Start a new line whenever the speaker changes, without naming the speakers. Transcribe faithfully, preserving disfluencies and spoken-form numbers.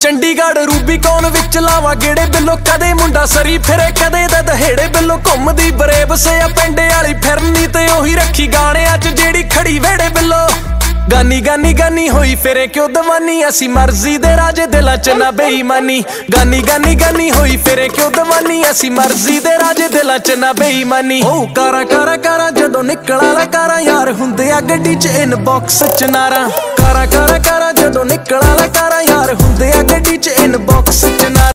Chandigarh Rubicon ਵਿੱਚ ਲਾਵਾ ਗੇੜੇ ਬਿੱਲੋ ਕਦੇ ਮੁੰਡਾ ਸਰੀ ਫਿਰੇ ਕਦੇ ਦਾ ਦਹੇੜੇ ਬਿੱਲੋ ਘੁੰਮਦੀ ਬਰੇਬ ਸੇ ਆ ਪਿੰਡੇ ਵਾਲੀ ਫਿਰਨੀ ਤੇ ਉਹੀ ਰੱਖੀ ਗਾਣਿਆਂ 'ਚ ਜਿਹੜੀ ਖੜੀ ਵੇੜੇ ਬਿੱਲੋ ਗਾਨੀ ਗਾਨੀ ਗਾਨੀ ਹੋਈ ਫਿਰੇ ਕਿਉਂ ਦਵਾਨੀ ਅਸੀਂ ਮਰਜ਼ੀ ਦੇ ਰਾਜੇ ਦਿਲਾਂ 'ਚ ਨਾ ਬੇਈਮਾਨੀ ਗਾਨੀ ਗਾਨੀ ਗਾਨੀ ਹੋਈ ਫਿਰੇ ਕਿਉਂ ਦਵਾਨੀ ਅਸੀਂ ਮਰਜ਼ੀ ਦੇ ਰਾਜੇ ਦਿਲਾਂ 'ਚ ਨਾ ਬੇਈਮਾਨੀ ਹੋ ਕਾਰਾ ਕਾਰਾ ਕਾਰਾ ਜਦੋਂ ਨਿਕਲਾਂ ਲਾ ਕਾਰਾ ਯਾਰ ਹੁੰਦੇ ਆ ਗੱਡੀ 'ਚ ਇਨਬਾਕਸ 'ਚ ਨਾਰਾ ਕਾਰਾ ਕਾਰਾ ਕਾਰਾ ਜਦੋਂ ਨਿਕਲਾਂ ਲਾ ਕਾਰਾ ਯਾਰ ਹੁੰਦੇ ਆ ਗੱਡੀ 'ਚ ਇਨਬਾਕਸ 'ਚ ਨਾਰਾ